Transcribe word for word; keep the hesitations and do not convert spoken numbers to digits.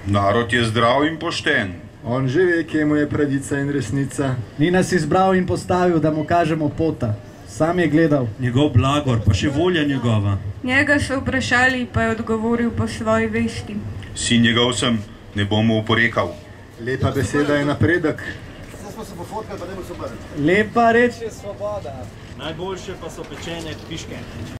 Narod je zdrav in pošten. On že ve, kje mu je pravica in resnica. Ni nas izbral in postavil, da mu kažemo pota. Sam je gledal. Njegov blagor, pa še volja njegova. Njega so vprašali, pa je odgovoril po svoji vesti. Sin njegov sem, ne bom mu oporekal. Lepa beseda je napredek. Lepa reč je svoboda. Najboljše pa so pečene piške.